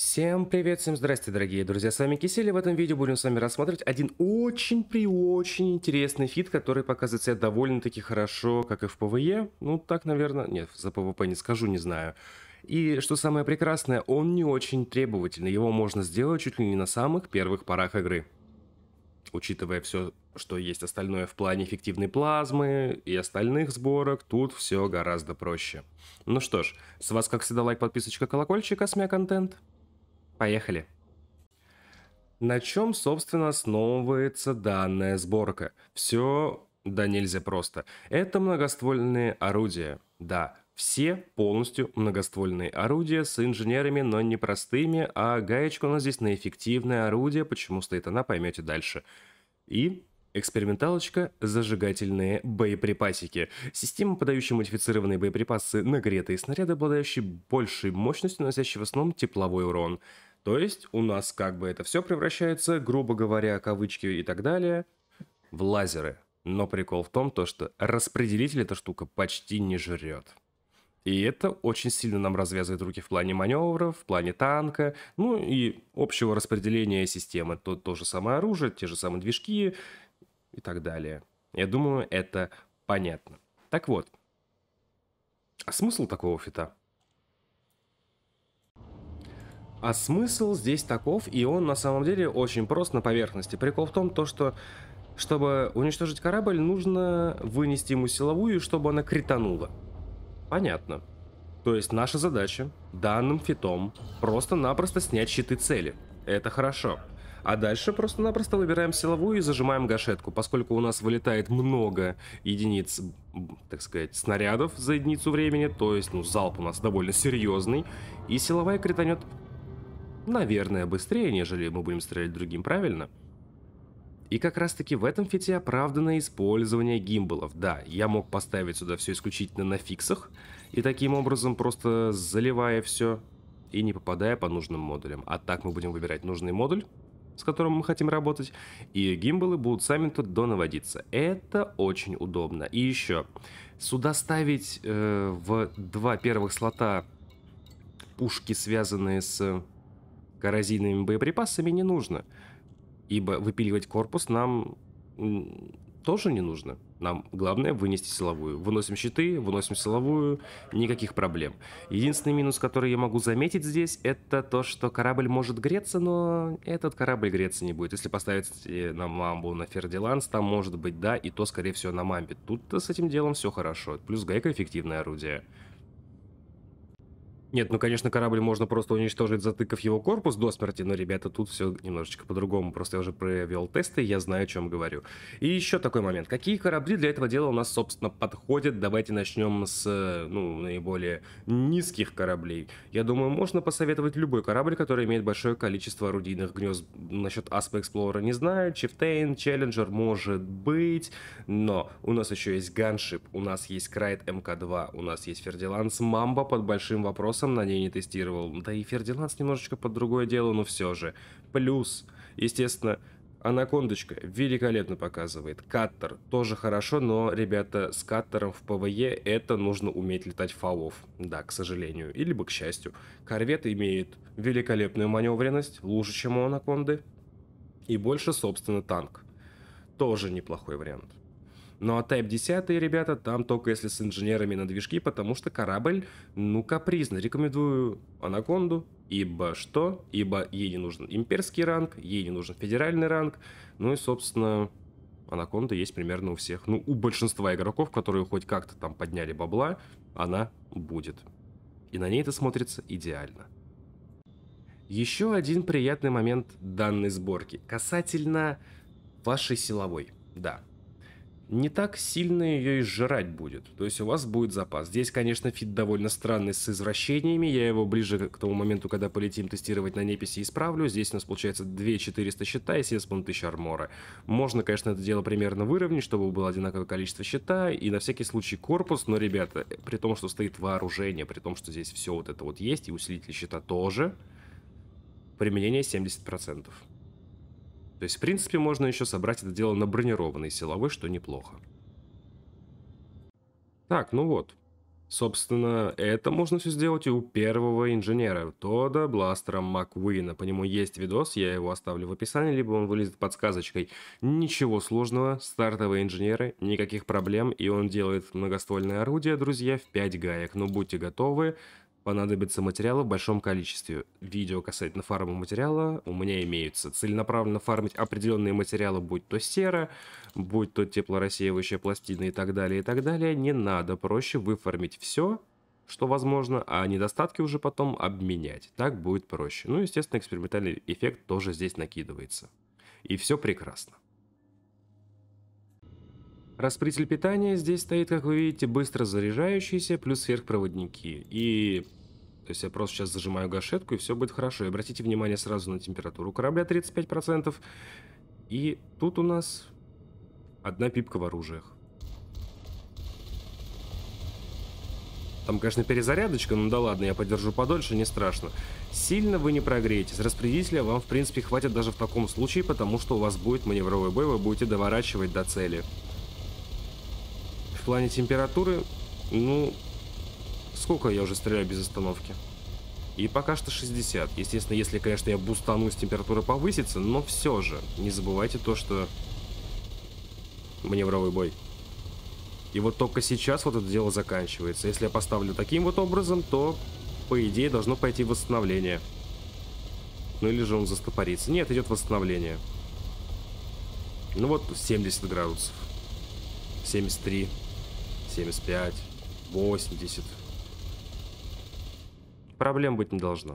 Всем привет, всем здрасте, дорогие друзья, с вами Кисель, и в этом видео будем с вами рассматривать один очень интересный фит, который показывает себя довольно-таки хорошо, как и в ПВЕ, ну так, наверное, нет, за ПВП не скажу, не знаю. И что самое прекрасное, он не очень требовательный, его можно сделать чуть ли не на самых первых порах игры. Учитывая все, что есть остальное в плане эффективной плазмы и остальных сборок, тут все гораздо проще. Ну что ж, с вас как всегда лайк, подписочка, колокольчик, СМИ контент. Поехали! На чем, собственно, основывается данная сборка? Все да нельзя просто. Это многоствольные орудия. Да, все полностью многоствольные орудия с инженерами, но не простыми, а гаечка у нас здесь на эффективное орудие. Почему стоит она, поймете дальше. И эксперименталочка, зажигательные боеприпасики. Система, подающая модифицированные боеприпасы, нагретые снаряды, обладающие большей мощностью, наносящие в основном тепловой урон. То есть у нас как бы это все превращается, грубо говоря, кавычки и так далее, в лазеры. Но прикол в том, что распределитель эта штука почти не жрет. И это очень сильно нам развязывает руки в плане маневров, в плане танка, ну и общего распределения системы. То же самое оружие, те же самые движки и так далее. Я думаю, это понятно. Так вот, а смысл такого фита? А смысл здесь таков, и он на самом деле очень прост на поверхности. Прикол в том, что чтобы уничтожить корабль, нужно вынести ему силовую, чтобы она кританула. Понятно. То есть наша задача данным фитом просто-напросто снять щиты цели. Это хорошо. А дальше просто-напросто выбираем силовую и зажимаем гашетку, поскольку у нас вылетает много единиц, так сказать, снарядов за единицу времени, то есть, залп у нас довольно серьезный, и силовая кританет, наверное, быстрее, нежели мы будем стрелять другим, правильно? И как раз таки в этом фите оправдано использование гимбалов. Да, я мог поставить сюда все исключительно на фиксах, и таким образом просто заливая все и не попадая по нужным модулям. А так мы будем выбирать нужный модуль, с которым мы хотим работать, и гимбалы будут сами тут донаводиться. Это очень удобно. И еще, сюда ставить в два первых слота пушки, связанные с коррозийными боеприпасами, не нужно. Ибо выпиливать корпус нам тоже не нужно. Нам главное вынести силовую. Выносим щиты, выносим силовую, никаких проблем. Единственный минус, который я могу заметить здесь, это то, что корабль может греться, но этот корабль греться не будет. Если поставить на мамбу, на Фердиланс, там может быть да, и то, скорее всего, на мамбе. Тут-то с этим делом все хорошо. Плюс гайка эффективное орудие. Нет, ну, конечно, корабль можно просто уничтожить, затыкав его корпус до смерти, но, ребята, тут все немножечко по-другому. Просто я уже провел тесты, я знаю, о чем говорю. И еще такой момент. Какие корабли для этого дела у нас, собственно, подходят? Давайте начнем с, наиболее низких кораблей. Я думаю, можно посоветовать любой корабль, который имеет большое количество орудийных гнезд. Насчет Aspa Explorer не знаю, Chieftain, Challenger может быть, но у нас еще есть Gunship, у нас есть Крайт МК-2, у нас есть Фердиланс Мамба под большим вопросом, на ней не тестировал. Да и Фердиланс немножечко под другое дело, но все же. Плюс, естественно, Анакондочка великолепно показывает. Каттер тоже хорошо, но, ребята, с каттером в ПВЕ это нужно уметь летать фалов. Да, к сожалению. Или бы к счастью. Корвет имеет великолепную маневренность, лучше, чем у Анаконды. И больше, собственно, танк. Тоже неплохой вариант. Ну а Type 10, ребята, там только если с инженерами на движки, потому что корабль, капризный. Рекомендую Анаконду, ибо что? Ибо ей не нужен имперский ранг, ей не нужен федеральный ранг. Ну и, собственно, Анаконда есть примерно у всех. Ну, у большинства игроков, которые хоть как-то там подняли бабла, она будет. И на ней это смотрится идеально. Еще один приятный момент данной сборки. Касательно вашей силовой. Да. Не так сильно ее изжирать будет. То есть у вас будет запас. Здесь, конечно, фит довольно странный с извращениями. Я его ближе к тому моменту, когда полетим тестировать на неписи, исправлю. Здесь у нас получается 2400 щита и 7000 армора. Можно, конечно, это дело примерно выровнять, чтобы было одинаковое количество щита. И на всякий случай корпус. Но, ребята, при том, что стоит вооружение, при том, что здесь все вот это вот есть, и усилитель щита тоже, применение 70%. То есть, в принципе, можно еще собрать это дело на бронированной силовой, что неплохо. Так, ну вот. Собственно, это можно все сделать и у первого инженера, Тодда Бластера Маккуина. По нему есть видос, я его оставлю в описании, либо он вылезет подсказочкой. Ничего сложного, стартовые инженеры, никаких проблем, и он делает многоствольное орудие, друзья, в 5 гаек. Но будьте готовы, понадобится материала в большом количестве. Видео касательно фарма материала у меня имеются. Целенаправленно фармить определенные материалы, будь то сера, будь то теплорассеивающая пластина и так далее, не надо. Проще выфармить все, что возможно, а недостатки уже потом обменять. Так будет проще. Ну, естественно, экспериментальный эффект тоже здесь накидывается. И все прекрасно. Распределитель питания здесь стоит, как вы видите, быстро заряжающийся, плюс сверхпроводники. И то есть я просто сейчас зажимаю гашетку, и все будет хорошо. И обратите внимание сразу на температуру корабля 35%. И тут у нас одна пипка в оружиях. Там, конечно, перезарядочка, ну да ладно, я подержу подольше, не страшно. Сильно вы не прогреетесь. Распределителя вам, в принципе, хватит даже в таком случае, потому что у вас будет маневровый бой, вы будете доворачивать до цели. В плане температуры, ну, сколько я уже стреляю без остановки? И пока что 60. Естественно, если, конечно, я бустанусь, температура повысится, но все же, не забывайте то, что маневровый бой. И вот только сейчас вот это дело заканчивается. Если я поставлю таким вот образом, то, по идее, должно пойти восстановление. Ну или же он застопорится. Нет, идет восстановление. Ну вот 70 градусов. 73. 75. 80. Проблем быть не должно.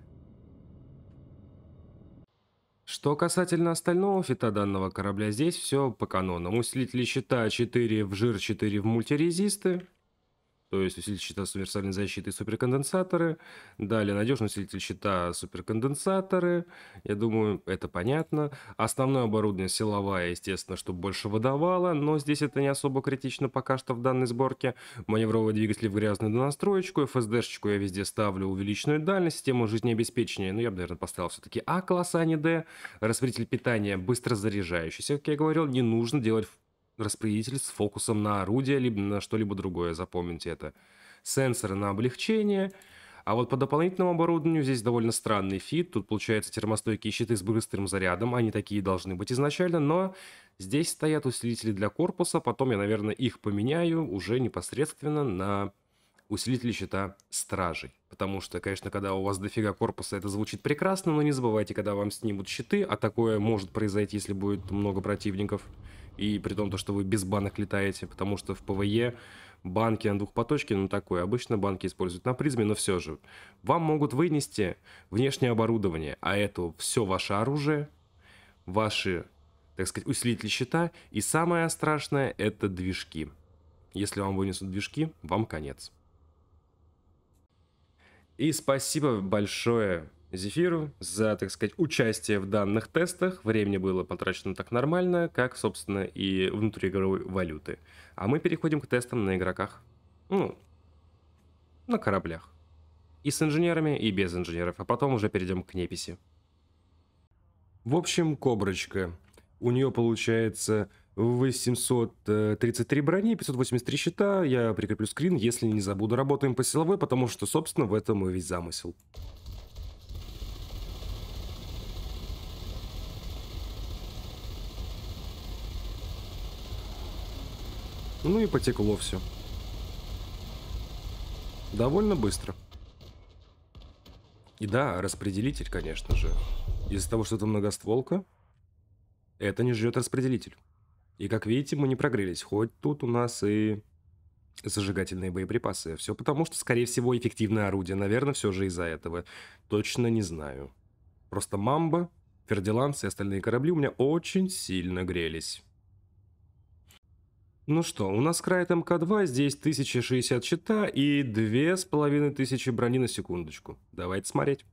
Что касательно остального фита данного корабля, здесь все по канонам. Усилители щита 4 в жир, 4 в мультирезисты. То есть усилитель щита с универсальной защитой и суперконденсаторы. Далее надежный усилитель щита, суперконденсаторы. Я думаю, это понятно. Основное оборудование силовая, естественно, чтобы больше выдавало. Но здесь это не особо критично пока что в данной сборке. Маневровый двигатель в грязную донастроечку. FSD-шечку я везде ставлю увеличенную дальность. Систему жизнеобеспечения, ну я бы, наверное, поставил все-таки А-класса, а не Д. Распределитель питания быстро заряжающийся, как я говорил. Не нужно делать распределитель с фокусом на орудие, либо на что-либо другое, запомните это. Сенсоры на облегчение. А вот по дополнительному оборудованию здесь довольно странный фит. Тут получается термостойкие щиты с быстрым зарядом. Они такие должны быть изначально, но здесь стоят усилители для корпуса. Потом я, наверное, их поменяю уже непосредственно на усилители щита стражей. Потому что, конечно, когда у вас дофига корпуса, это звучит прекрасно, но не забывайте, когда вам снимут щиты, а такое может произойти, если будет много противников. И при том, то, что вы без банок летаете, потому что в ПВЕ банки на двухпоточке, ну такое, обычно банки используют на призме, но все же. Вам могут вынести внешнее оборудование, а это все ваше оружие, ваши, так сказать, усилители щита, и самое страшное — это движки. Если вам вынесут движки, вам конец. И спасибо большое Зефиру за, так сказать, участие в данных тестах. Времени было потрачено так нормально, как, собственно, и внутриигровой валюты. А мы переходим к тестам на игроках. Ну, на кораблях. И с инженерами, и без инженеров. А потом уже перейдем к неписи. В общем, Коброчка. У нее получается 833 брони, 583 щита. Я прикреплю скрин, если не забуду. Работаем по силовой, потому что, собственно, в этом и весь замысел. Ну и потекло все. Довольно быстро. И да, распределитель, конечно же. Из-за того, что это многостволка, это не ждет распределитель. И как видите, мы не прогрелись. Хоть тут у нас и зажигательные боеприпасы. Все потому, что, скорее всего, эффективное орудие. Наверное, все же из-за этого. Точно не знаю. Просто Мамба, Фердиланс и остальные корабли у меня очень сильно грелись. Ну что, у нас Крайт МК-2, здесь 1060 щита и 2500 брони на секундочку. Давайте смотреть.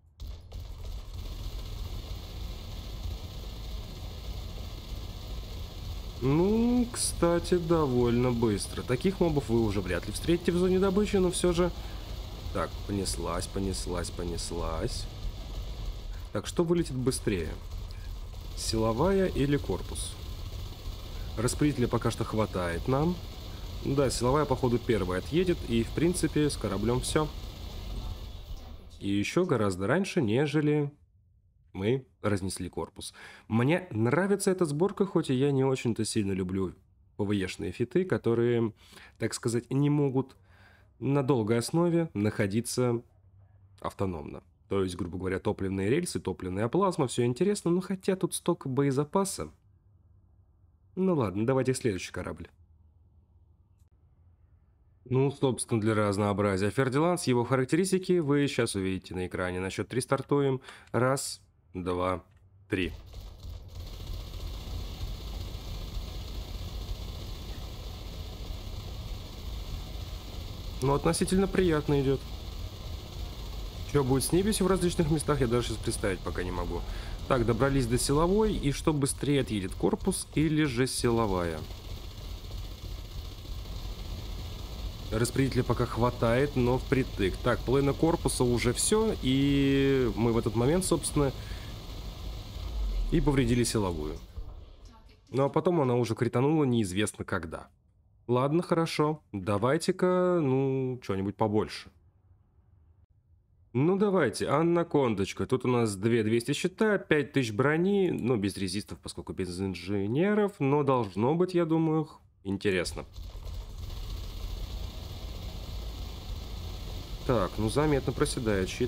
Ну, кстати, довольно быстро. Таких мобов вы уже вряд ли встретите в зоне добычи, но все же... Так, понеслась, понеслась, понеслась. Так, что вылетит быстрее? Силовая или корпус? Распределителя пока что хватает нам. Да, силовая, походу, первая отъедет, и, в принципе, с кораблем все. И еще гораздо раньше, нежели мы разнесли корпус. Мне нравится эта сборка, хоть и я не очень-то сильно люблю ПВЕшные фиты, которые, так сказать, не могут на долгой основе находиться автономно. То есть, грубо говоря, топливные рельсы, топливная плазма, все интересно, но хотя тут столько боезапаса. Ну ладно, давайте следующий корабль. Ну, собственно, для разнообразия. Фердинанд, его характеристики вы сейчас увидите на экране. На счет 3 стартуем. Раз, два, три. Ну, относительно приятно идет. Что будет с небесью в различных местах, я даже сейчас представить пока не могу. Так, добрались до силовой, и что быстрее отъедет, корпус или же силовая? Распределителя пока хватает, но впритык. Так, половина корпуса уже все, и мы в этот момент, собственно, и повредили силовую. Ну а потом она уже кританула неизвестно когда. Ладно, хорошо. Давайте-ка, ну, что-нибудь побольше. Ну давайте, анакондочка. Тут у нас 2200 щита, 5000 брони, ну без резистов, поскольку без инженеров, но должно быть, я думаю, интересно. Так, ну заметно проседает щит.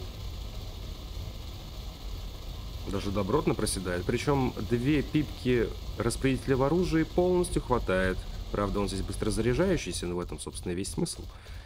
Даже добротно проседает. Причем 2 пипки распределителя в оружии полностью хватает. Правда, он здесь быстро заряжающийся, но в этом, собственно, весь смысл.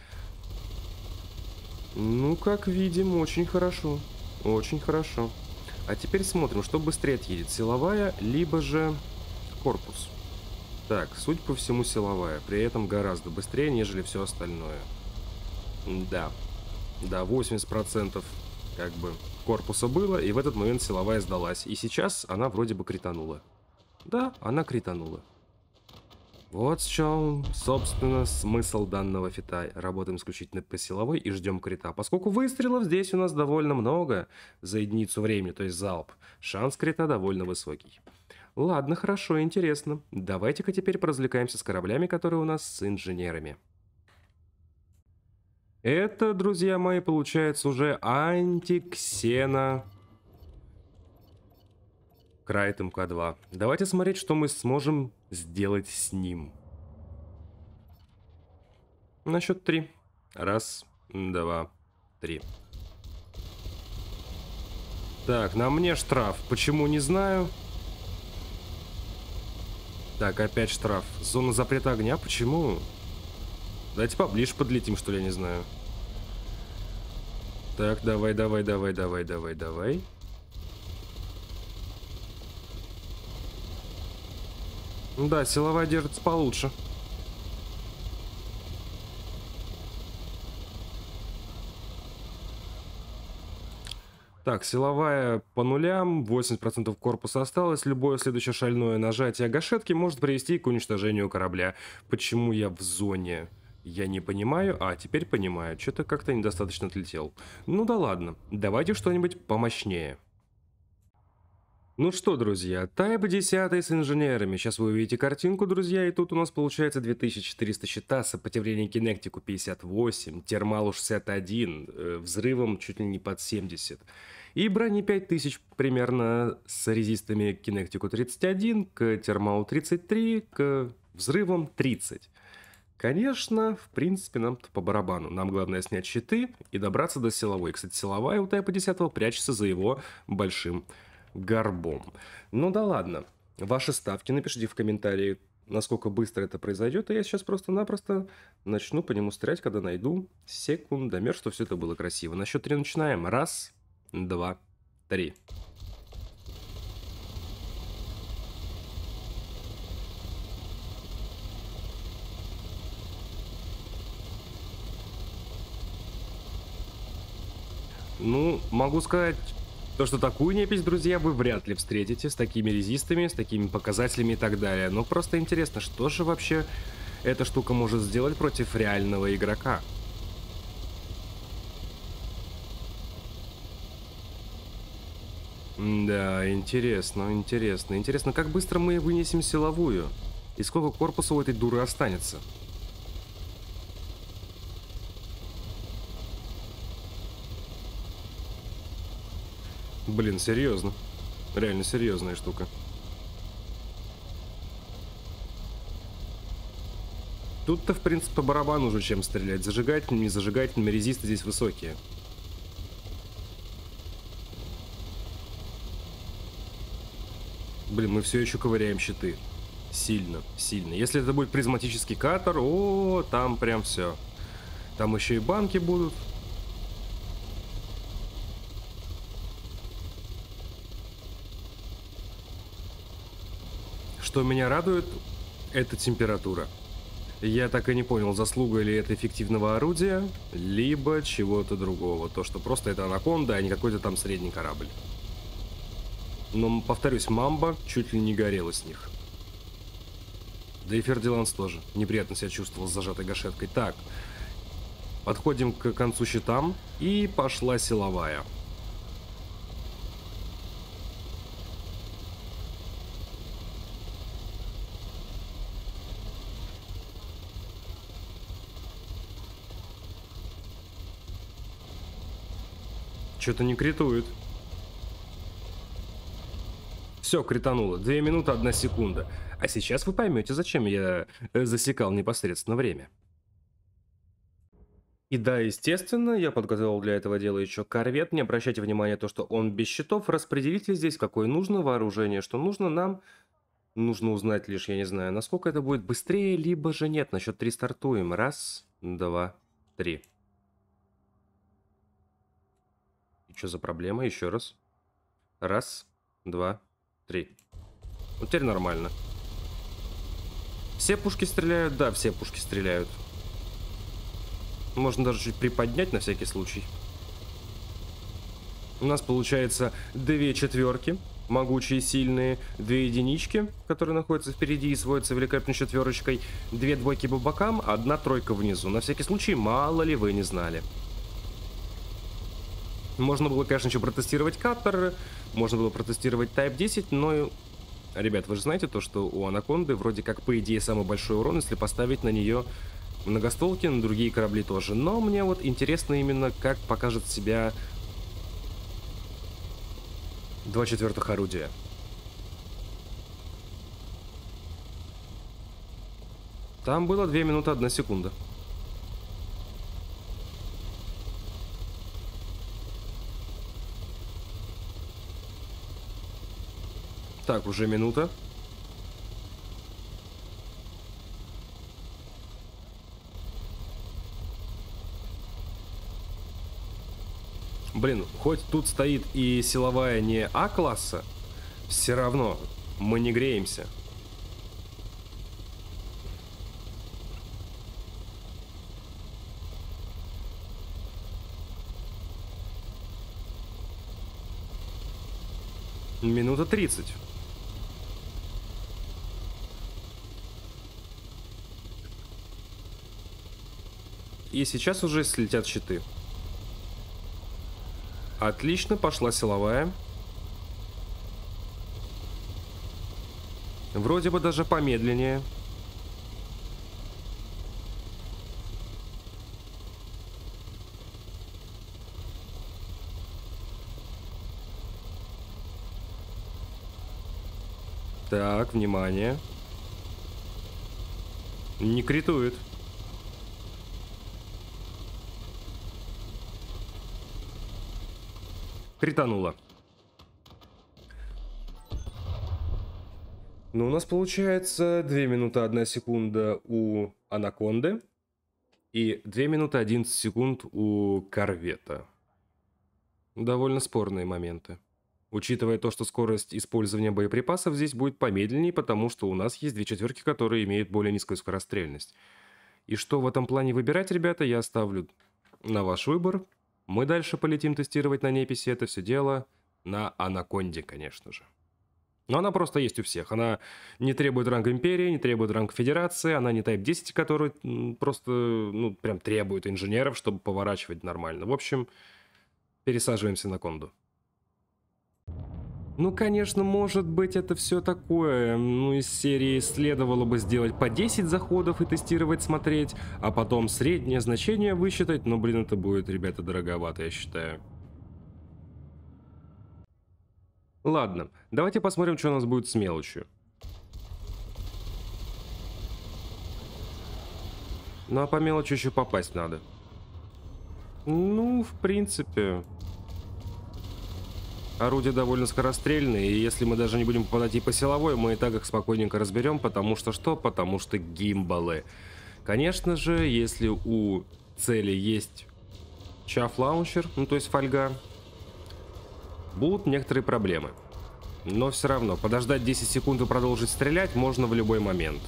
Ну, как видим, очень хорошо. Очень хорошо. А теперь смотрим, что быстрее отъедет. Силовая, либо же корпус. Так, суть по всему силовая. При этом гораздо быстрее, нежели все остальное. Да. Да, 80% как бы корпуса было, и в этот момент силовая сдалась. И сейчас она вроде бы кританула. Да, она кританула. Вот в чем, собственно, смысл данного фита. Работаем исключительно по силовой и ждем крита. Поскольку выстрелов здесь у нас довольно много за единицу времени, то есть залп, шанс крита довольно высокий. Ладно, хорошо, интересно. Давайте-ка теперь поразвлекаемся с кораблями, которые у нас с инженерами. Это, друзья мои, получается уже антиксена Крайт МК-2. Давайте смотреть, что мы сможем сделать с ним. На счет 3. Раз, два, три. Так, на мне штраф. Почему, не знаю. Так, опять штраф. Зона запрета огня. Почему? Давайте поближе подлетим, что ли, я не знаю. Так, давай, давай, давай, давай, давай, давай. Да, силовая держится получше. Так, силовая по нулям, 80% корпуса осталось. Любое следующее шальное нажатие гашетки может привести к уничтожению корабля. Почему я в зоне? Я не понимаю. А, теперь понимаю. Что-то как-то недостаточно отлетел. Ну да ладно. Давайте что-нибудь помощнее. Ну что, друзья, Type 10 с инженерами. Сейчас вы увидите картинку, друзья, и тут у нас получается 2400 щита, сопротивление кинектику 58, термалу 61, взрывом чуть ли не под 70. И брони 5000 примерно с резистами кинектику 31, к термалу 33, к взрывам 30. Конечно, в принципе, нам по барабану. Нам главное снять щиты и добраться до силовой. Кстати, силовая у Type 10 прячется за его большим горбом. Ну да ладно. Ваши ставки напишите в комментарии, насколько быстро это произойдет. И я сейчас просто-напросто начну по нему стрелять, когда найду секундомер, что все это было красиво. На счет 3 начинаем. Раз, два, три. Ну, могу сказать... То, что такую непись, друзья, вы вряд ли встретите с такими резистами, с такими показателями и так далее. Но просто интересно, что же вообще эта штука может сделать против реального игрока? Да, интересно, интересно. Интересно, как быстро мы вынесем силовую? И сколько корпуса у этой дуры останется? Блин, серьезно. Реально серьезная штука. Тут-то, в принципе, по барабану уже чем стрелять. Зажигательными, незажигательными, резисты здесь высокие. Блин, мы все еще ковыряем щиты. Сильно, сильно. Если это будет призматический катер, о, там прям все. Там еще и банки будут. Что меня радует, это температура. Я так и не понял, заслуга ли это эффективного орудия, либо чего-то другого. То, что просто это анаконда, а не какой-то там средний корабль. Но, повторюсь, Мамба чуть ли не горела с них. Да и Фердиланс тоже неприятно себя чувствовал с зажатой гашеткой. Так, подходим к концу щитам, и пошла силовая. Что-то не критует. Все, критануло. 2 минуты 1 секунда. А сейчас вы поймете, зачем я засекал непосредственно время. И да, естественно, я подготовил для этого дела еще корвет. Не обращайте внимания на то, что он без щитов. Распределите здесь, какое нужно вооружение, что нужно нам. Нужно узнать лишь, я не знаю, насколько это будет быстрее, либо же нет. На счет 3 стартуем. 1, 2, 3. И что за проблема? Еще раз. 1, 2, 3. Вот теперь нормально. Все пушки стреляют? Да, все пушки стреляют. Можно даже чуть приподнять на всякий случай. У нас получается 2 четверки, могучие, сильные, 2 единички, которые находятся впереди и сводятся великолепной четверочкой, 2 двойки по бокам, 1 тройка внизу. На всякий случай, мало ли вы не знали. Можно было, конечно, еще протестировать каттер, можно было протестировать Type 10, но... Ребят, вы же знаете то, что у Анаконды вроде как, по идее, самый большой урон, если поставить на нее многостолки, на другие корабли тоже. Но мне вот интересно именно, как покажет себя 2 четвертых орудия. Там было 2 минуты 1 секунда. Так, уже минута. Блин, хоть тут стоит и силовая не А-класса, все равно мы не греемся. Минута 30. И сейчас уже слетят щиты. Отлично, пошла силовая. Вроде бы даже помедленнее. Так, внимание. Не критует. Критануло. Ну, у нас получается 2 минуты 1 секунда у Анаконды и 2 минуты 11 секунд у Корвета. Довольно спорные моменты. Учитывая то, что скорость использования боеприпасов здесь будет помедленнее, потому что у нас есть 2 четверки, которые имеют более низкую скорострельность. И что в этом плане выбирать, ребята, я оставлю на ваш выбор. Мы дальше полетим тестировать на Неписи это все дело на Анаконде, конечно же. Но она просто есть у всех. Она не требует ранга Империи, не требует ранга Федерации. Она не Type 10, который просто, ну, прям требует инженеров, чтобы поворачивать нормально. В общем, пересаживаемся на Конду. Ну, конечно, может быть, это все такое. Ну, из серии следовало бы сделать по 10 заходов и тестировать, смотреть, а потом среднее значение высчитать. Но, блин, это будет, ребята, дороговато, я считаю. Ладно, давайте посмотрим, что у нас будет с мелочью. Ну а по мелочи еще попасть надо. Ну, в принципе... Орудия довольно скорострельные, и если мы даже не будем попадать и по силовой, мы и так их спокойненько разберем, потому что что? Потому что гимбалы. Конечно же, если у цели есть чаф-лаунчер, ну то есть фольга, будут некоторые проблемы. Но все равно, подождать 10 секунд и продолжить стрелять можно в любой момент.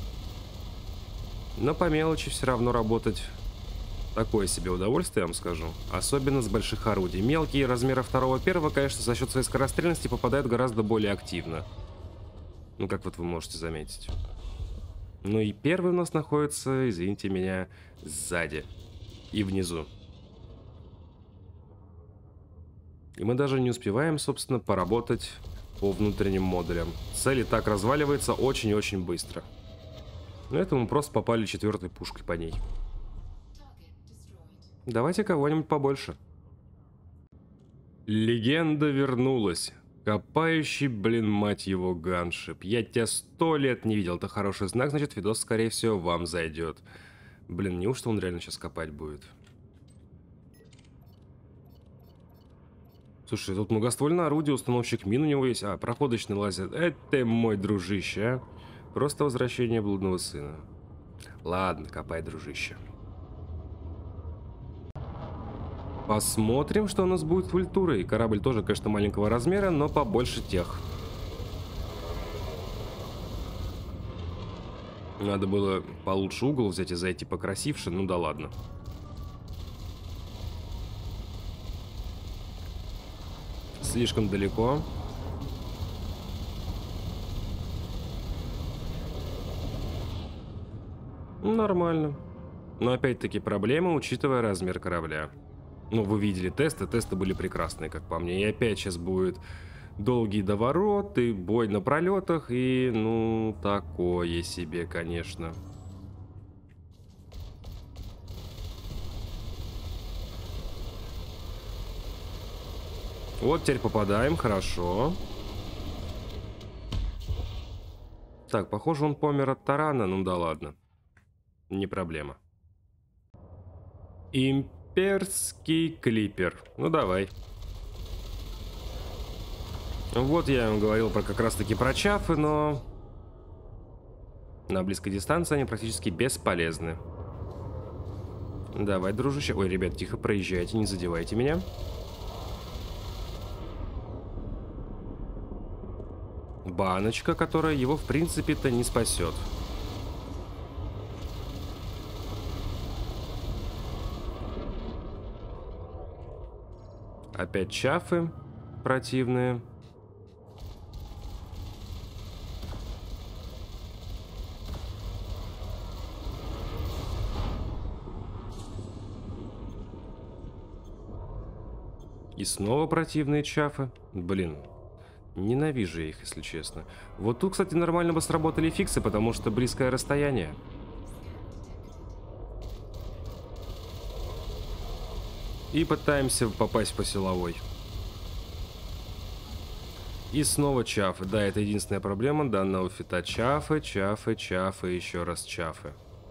Но по мелочи все равно работать такое себе удовольствие, я вам скажу. Особенно с больших орудий. Мелкие размера 2-1, конечно, за счет своей скорострельности попадают гораздо более активно. Ну, как вот вы можете заметить. Ну и первый у нас находится, извините меня, сзади и внизу. И мы даже не успеваем, собственно, поработать по внутренним модулям. Цель и так разваливается очень-очень быстро. Но это мы просто попали 4-й пушкой по ней. Давайте кого-нибудь побольше. Легенда вернулась. Копающий, блин, мать его, ганшип. Я тебя 100 лет не видел. Это хороший знак, значит, видос, скорее всего, вам зайдет. Блин, неужто он реально сейчас копать будет? Слушай, тут многоствольное орудие, установщик мин у него есть. А, проходочный лазер. Это мой дружище, а. Просто возвращение блудного сына. Ладно, копай, дружище. Посмотрим, что у нас будет с ультурой. Корабль тоже, конечно, маленького размера, но побольше тех. Надо было получше угол взять и зайти покрасивше, ну да ладно. Слишком далеко. Нормально. Но опять-таки проблема, учитывая размер корабля. Ну, вы видели тесты были прекрасные, как по мне. И опять сейчас будет долгий доворот, и бой на пролетах, и, ну, такое себе, конечно. Вот теперь попадаем, хорошо. Так, похоже, он помер от тарана, ну да ладно. Не проблема. Имперский клипер. Ну давай. Вот я вам говорил про как раз таки про чафы, но на близкой дистанции они практически бесполезны. Давай, дружище. Ой, ребят, тихо проезжайте, не задевайте меня. Баночка, которая его, в принципе-то, не спасет. Опять чафы противные. И снова противные чафы. Блин, ненавижу я их, если честно. Вот тут, кстати, нормально бы сработали фиксы, потому что близкое расстояние. И пытаемся попасть по силовой. И снова чафы. Да, это единственная проблема данного фита. Чафы, чафы, чафы, еще раз чафы.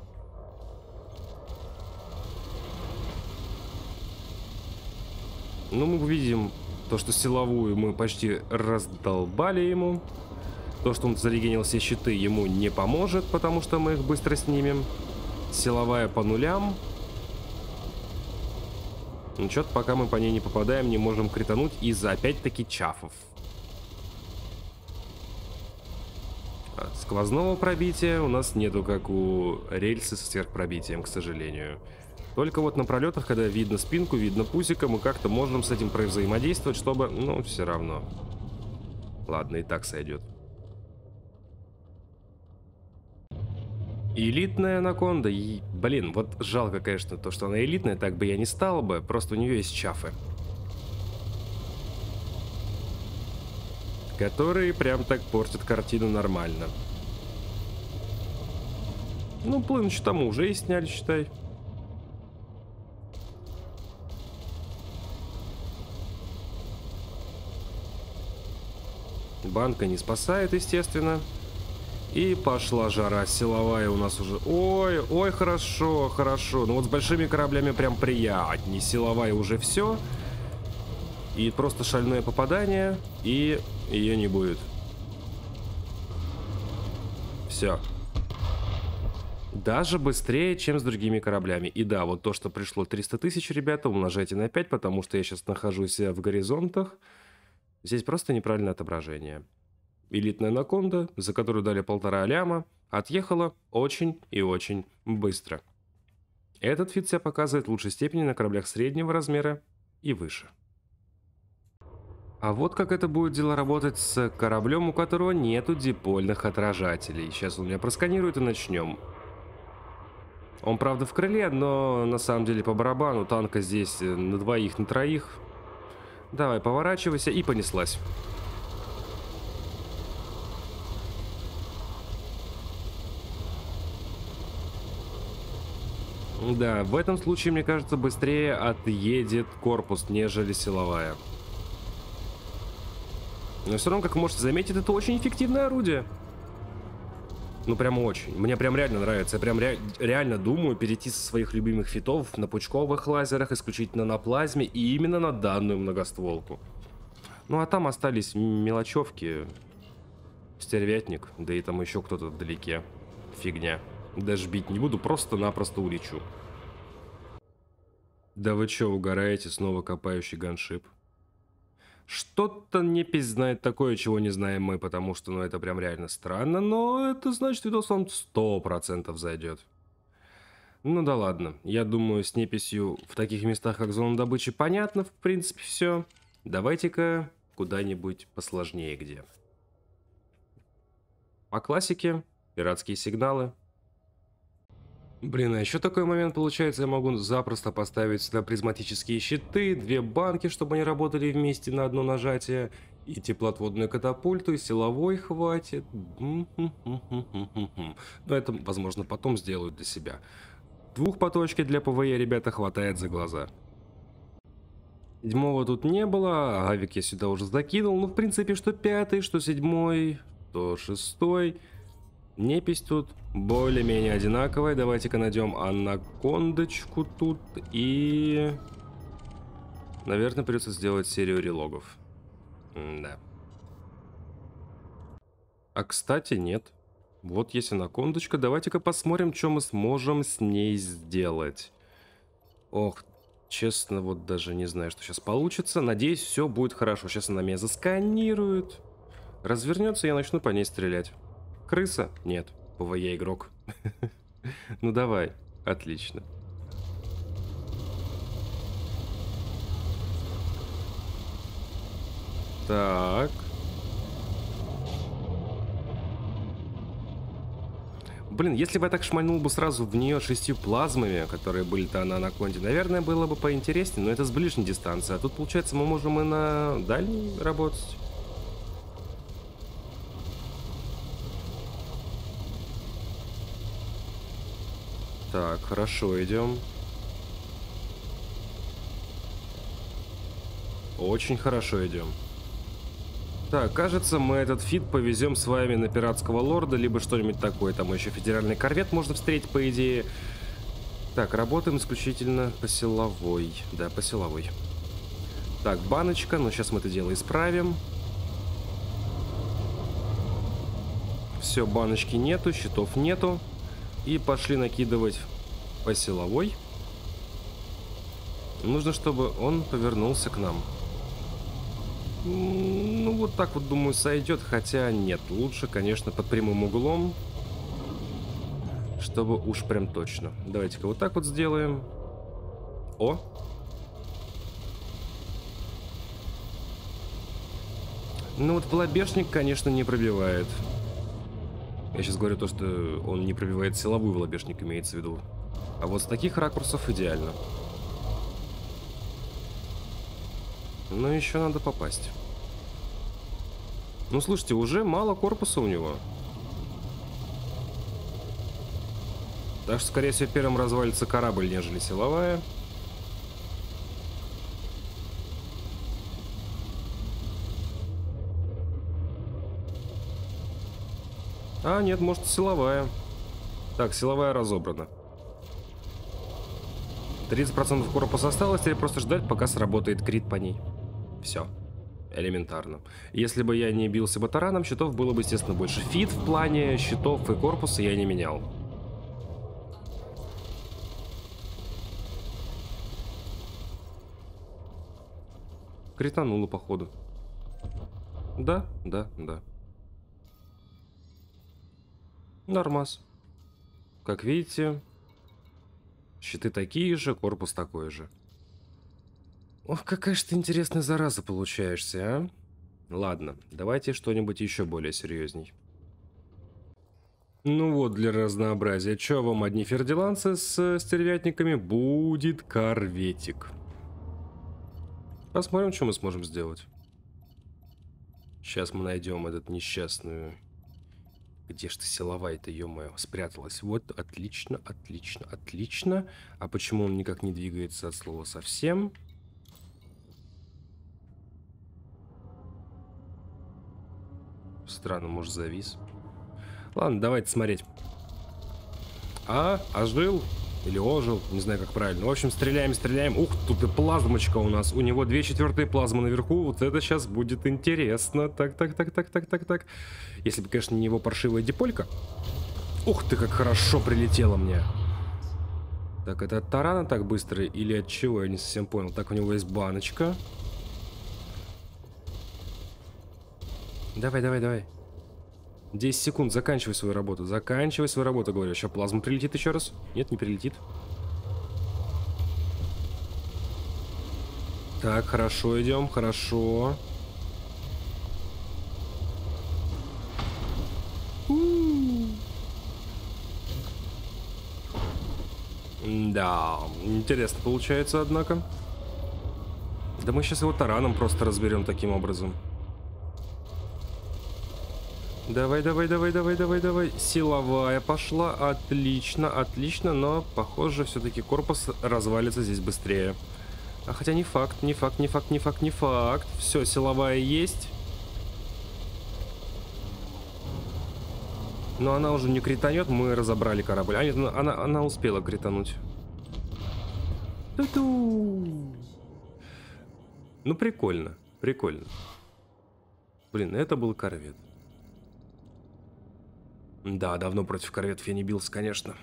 Ну, мы увидим то, что силовую мы почти раздолбали ему. То, что он зарегенил все щиты, ему не поможет, потому что мы их быстро снимем. Силовая по нулям. Ну, что-то пока мы по ней не попадаем, не можем критануть из-за опять-таки чафов. Сквозного пробития у нас нету, как у рельсы со сверхпробитием, к сожалению. Только вот на пролетах, когда видно спинку, видно пузико, мы как-то можем с этим взаимодействовать, чтобы... Ну, все равно. Ладно, и так сойдет. Элитная анаконда. И, блин, вот жалко, конечно, то, что она элитная, так бы я не стал бы. Просто у нее есть чафы. Которые прям так портят картину нормально. Ну, Плыныч тому уже и сняли, считай. Банка не спасает, естественно. И пошла жара. Силовая у нас уже... Ой, ой, хорошо, хорошо. Ну вот с большими кораблями прям приятней. Силовая уже все. И просто шальное попадание. И ее не будет. Все. Даже быстрее, чем с другими кораблями. И да, вот то, что пришло 300 тысяч, ребята, умножайте на 5, потому что я сейчас нахожусь в горизонтах. Здесь просто неправильное отображение. Элитная анаконда, за которую дали 1,5 ляма, отъехала очень и очень быстро. Этот фит себя показывает в лучшей степени на кораблях среднего размера и выше. А вот как это будет дело работать с кораблем, у которого нету дипольных отражателей. Сейчас он меня просканирует и начнем. Он, правда, в крыле, но на самом деле по барабану. Танка здесь на двоих, на троих. Давай, поворачивайся, и понеслась. Да, в этом случае, мне кажется, быстрее отъедет корпус, нежели силовая. Но все равно, как вы можете заметить, это очень эффективное орудие. Ну, прям очень. Мне прям реально нравится. Я прям реально думаю перейти со своих любимых фитов на пучковых лазерах, исключительно на плазме, и именно на данную многостволку. Ну, а там остались мелочевки. Стервятник, да и там еще кто-то вдалеке. Фигня. Даже бить не буду, просто-напросто улечу. Да вы че, угораете, снова копающий ганшип? Что-то непись знает такое, чего не знаем мы, потому что, ну, это прям реально странно, но это значит, видос вам 100% зайдет. Ну да ладно, я думаю, с неписью в таких местах, как зона добычи, понятно, в принципе, все. Давайте-ка куда-нибудь посложнее где. По классике, пиратские сигналы. Блин, а еще такой момент получается, я могу запросто поставить сюда призматические щиты, 2 банки, чтобы они работали вместе на одно нажатие, и теплоотводную катапульту, и силовой хватит. Но это, возможно, потом сделают для себя. 2 поточки для ПВЕ, ребята, хватает за глаза. 7-го тут не было, авик я сюда уже закинул, ну, в принципе, что 5-й, что 7-й, то 6-й. Непись тут более-менее одинаковая. Давайте-ка найдем анакондочку тут. И... наверное, придется сделать серию релогов. Да. А, кстати, нет. Вот есть анакондочка. Давайте-ка посмотрим, что мы сможем с ней сделать. Ох, честно, вот даже не знаю, что сейчас получится. Надеюсь, все будет хорошо. Сейчас она меня засканирует. Развернется, я начну по ней стрелять. Крыса? Нет. ПВЕ игрок. Ну давай. Отлично. Так. Блин, если бы я так шмальнул бы сразу в нее 6 плазмами, которые были-то на анаконде, наверное, было бы поинтереснее, но это с ближней дистанции. А тут, получается, мы можем и на дальней работать. Так, хорошо, идем. Очень хорошо идем. Так, кажется, мы этот фит повезем с вами на пиратского лорда, либо что-нибудь такое. Там еще федеральный корвет можно встретить, по идее. Так, работаем исключительно по силовой. Да, по силовой. Так, баночка, но сейчас мы это дело исправим. Все, баночки нету, щитов нету. И пошли накидывать по силовой. Нужно, чтобы он повернулся к нам. Ну, вот так вот, думаю, сойдет. Хотя нет, лучше, конечно, под прямым углом. Чтобы уж прям точно. Давайте-ка вот так вот сделаем. О! Ну вот волобешник, конечно, не пробивает. Я сейчас говорю то, что он не пробивает силовую, волобешник имеется в виду. А вот с таких ракурсов идеально. Но еще надо попасть. Ну, слушайте, уже мало корпуса у него. Так что, скорее всего, первым развалится корабль, нежели силовая. А, нет, может, силовая. Так, силовая разобрана. 30% корпуса осталось, теперь просто ждать, пока сработает крит по ней. Все. Элементарно. Если бы я не бился бы тараном, щитов было бы, естественно, больше. Фит в плане щитов и корпуса я не менял. Критануло, походу. Да. Нормас. Как видите, щиты такие же, корпус такой же. Ох, какая же ты интересная зараза получаешься, а? Ладно, давайте что-нибудь еще более серьезней. Ну вот, для разнообразия, что вам одни фердиланцы с стервятниками? Будет корветик. Посмотрим, что мы сможем сделать. Сейчас мы найдем этот несчастную... Где ж ты силовая-то, ё-моё, спряталась? Вот, отлично. А почему он никак не двигается от слова совсем? Странно, может, завис. Ладно, давайте смотреть. Ожил? Или ожил? Не знаю, как правильно. В общем, стреляем. Ух, тут и плазмочка у нас. У него 2/4 плазмы наверху. Вот это сейчас будет интересно. Так. Если бы, конечно, не его паршивая диполька. Ух ты, как хорошо прилетело мне. Так, это от тарана так быстро? Или от чего? Я не совсем понял. Так, у него есть баночка. Давай. 10 секунд, заканчивай свою работу, говорю. Сейчас плазма прилетит еще раз. Нет, не прилетит. Так, хорошо идем, хорошо. Да, интересно получается, однако. Да мы сейчас его тараном просто разберем таким образом. Давай. Силовая пошла. Отлично. Но, похоже, все-таки корпус развалится здесь быстрее. А хотя не факт. Все, силовая есть. Но она уже не кританет. Мы разобрали корабль. А нет, она успела критануть. Ту-ту. Ну, прикольно. Блин, это был корвет. Да, давно против корветов я не бился, конечно.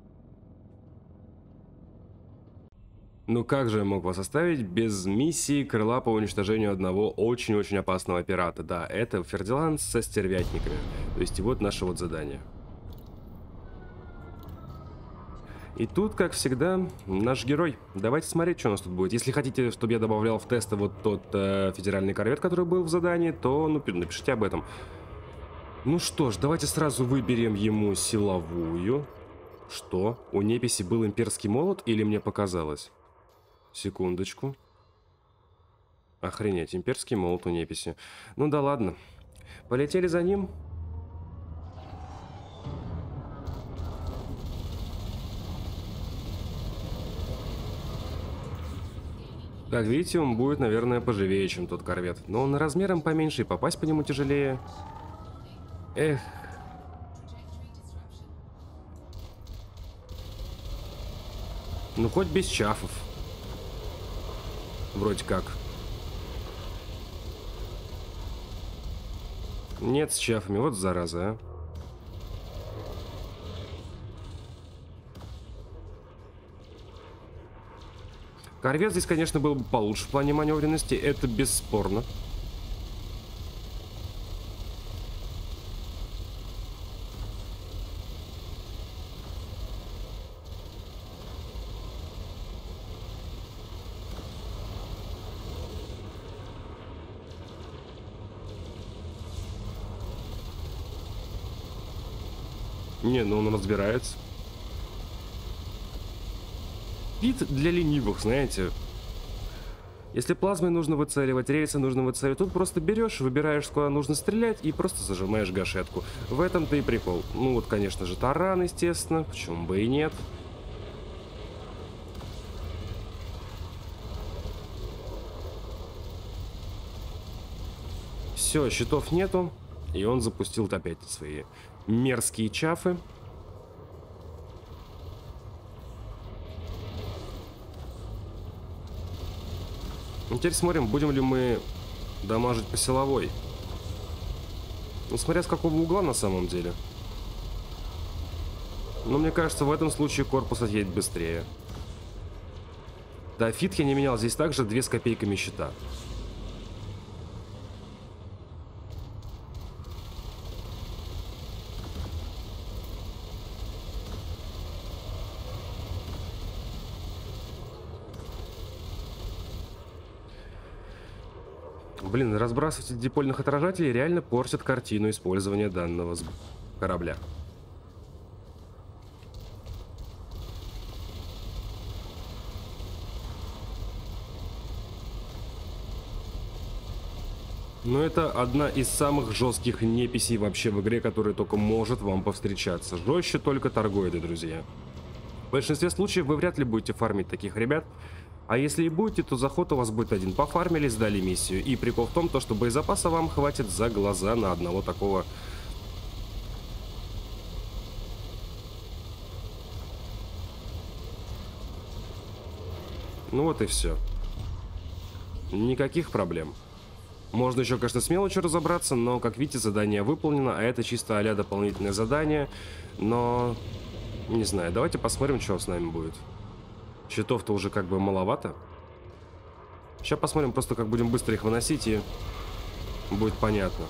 Ну как же я мог вас оставить без миссии крыла по уничтожению одного очень-очень опасного пирата? Да, это Фердиланд со стервятниками. То есть и вот наше вот задание. И тут, как всегда, наш герой. Давайте смотреть, что у нас тут будет. Если хотите, чтобы я добавлял в тесты вот тот федеральный корвет, который был в задании, то напишите об этом. Ну что ж, давайте сразу выберем ему силовую. Что? У неписи был имперский молот или мне показалось? Секундочку. Охренеть, имперский молот у неписи. Ну да ладно. Полетели за ним. Как видите, он будет, наверное, поживее, чем тот корвет. Но он размером поменьше, и попасть по нему тяжелее. Эх. Ну, хоть без чафов. Вроде как. Нет, с чафами. Вот зараза, а. Корвет здесь, конечно, был бы получше в плане маневренности. Это бесспорно. Не, ну он разбирается. Вид для ленивых, знаете. Если плазмой нужно выцеливать, рельсы нужно выцеливать, тут просто берешь, выбираешь, куда нужно стрелять, и просто зажимаешь гашетку. В этом-то и прикол. Ну вот, конечно же, таран, естественно, почему бы и нет. Все, щитов нету. И он запустил опять свои мерзкие чафы. Ну, теперь смотрим, будем ли мы дамажить по силовой. Ну, смотря с какого угла на самом деле. Но мне кажется, в этом случае корпус отъедет быстрее. Да, фит я не менял. Здесь также 2 с копейками щита. Блин, разбрасывать дипольных отражателей реально портит картину использования данного корабля. Но это одна из самых жестких неписей вообще в игре, которая только может вам повстречаться. Жестче только торгоиды, друзья. В большинстве случаев вы вряд ли будете фармить таких ребят. А если и будете, то заход у вас будет один. Пофармили, сдали миссию. И прикол в том, что боезапаса вам хватит за глаза на одного такого. Ну вот и все. Никаких проблем. Можно еще, конечно, с мелочью разобраться, но, как видите, задание выполнено, а это чисто а-ля дополнительное задание. Но, не знаю, давайте посмотрим, что с нами будет. Щитов-то уже как бы маловато. Сейчас посмотрим, просто как будем быстро их выносить, и будет понятно.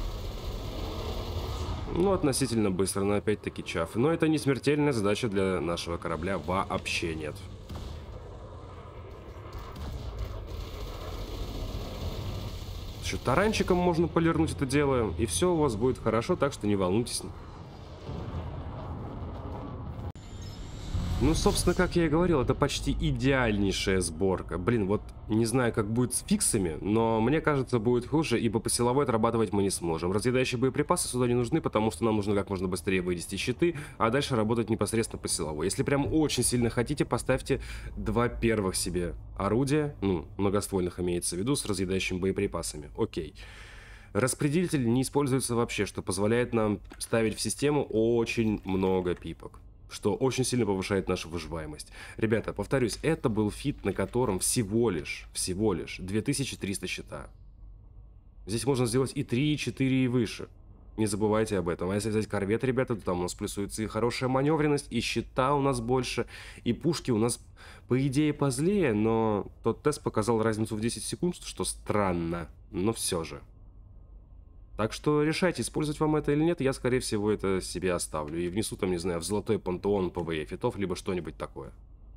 Ну, относительно быстро, но опять-таки чаф. Но это не смертельная задача для нашего корабля, вообще нет. Еще таранчиком можно полирнуть это дело, и все у вас будет хорошо, так что не волнуйтесь. Ну, собственно, как я и говорил, это почти идеальнейшая сборка. Блин, вот не знаю, как будет с фиксами, но мне кажется, будет хуже, ибо по силовой отрабатывать мы не сможем. Разъедающие боеприпасы сюда не нужны, потому что нам нужно как можно быстрее вывести щиты, а дальше работать непосредственно по силовой. Если прям очень сильно хотите, поставьте 2 первых себе орудия, ну, многоствольных имеется в виду, с разъедающими боеприпасами. Окей. Распределитель не используется вообще, что позволяет нам ставить в систему очень много пипок, что очень сильно повышает нашу выживаемость. Ребята, повторюсь, это был фит, на котором всего лишь 2300 щита. Здесь можно сделать и 3, и 4, и выше. Не забывайте об этом. А если взять корвет, ребята, то там у нас плюсуется и хорошая маневренность, и щита у нас больше, и пушки у нас, по идее, позлее, но тот тест показал разницу в 10 секунд, что странно, но все же. Так что решайте, использовать вам это или нет, я, скорее всего, это себе оставлю. И внесу там, не знаю, в золотой пантеон ПВЕ фитов, либо что-нибудь такое.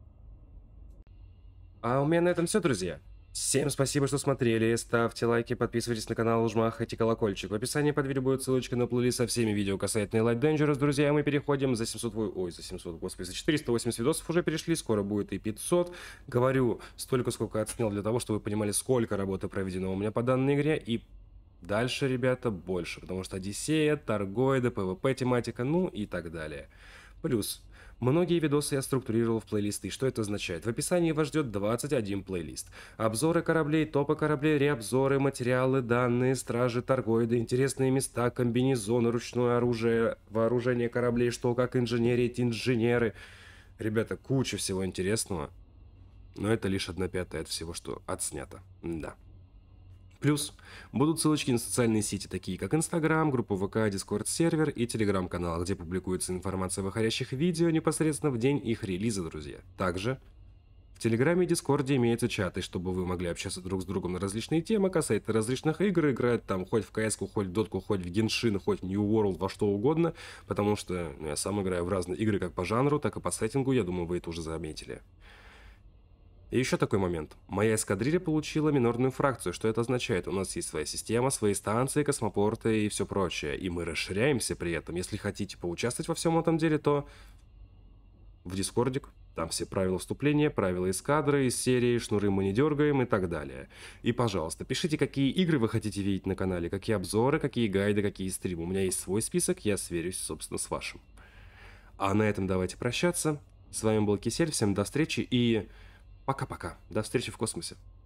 А у меня на этом все, друзья. Всем спасибо, что смотрели. Ставьте лайки, подписывайтесь на канал, жмахайте колокольчик. В описании под видео будет ссылочка на плейлист со всеми видео касательно Elite Dangerous, друзья. Мы переходим за 700... Ой, за 700, господи, за 480 видосов уже перешли. Скоро будет и 500. Говорю столько, сколько отснял, для того, чтобы вы понимали, сколько работы проведено у меня по данной игре. И дальше, ребята, больше, потому что Одиссея, торгоиды, ПВП тематика, ну и так далее. Плюс, многие видосы я структурировал в плейлисты. Что это означает? В описании вас ждет 21 плейлист. Обзоры кораблей, топы кораблей, реобзоры, материалы, данные, стражи, торгоиды, интересные места, комбинезоны, ручное оружие, вооружение кораблей, что как инженерить, инженеры. Ребята, куча всего интересного. Но это лишь 1/5 от всего, что отснято. Да. Плюс будут ссылочки на социальные сети, такие как Инстаграм, группу ВК, Дискорд сервер и Телеграм-канал, где публикуется информация о выходящих видео непосредственно в день их релиза, друзья. Также в Телеграме и Дискорде имеются чаты, чтобы вы могли общаться друг с другом на различные темы, касательно различных игр, играть там хоть в CS-ку, хоть в Дотку, хоть в Геншин, хоть в New World, во что угодно, потому что я сам играю в разные игры как по жанру, так и по сеттингу, я думаю, вы это уже заметили. И еще такой момент. Моя эскадрилья получила минорную фракцию. Что это означает? У нас есть своя система, свои станции, космопорты и все прочее. И мы расширяемся при этом. Если хотите поучаствовать во всем этом деле, то в Дискордик. Там все правила вступления, правила эскадры, из серии, шнуры мы не дергаем и так далее. И, пожалуйста, пишите, какие игры вы хотите видеть на канале, какие обзоры, какие гайды, какие стримы. У меня есть свой список, я сверюсь, собственно, с вашим. А на этом давайте прощаться. С вами был Кисель, всем до встречи и... Пока-пока. До встречи в космосе.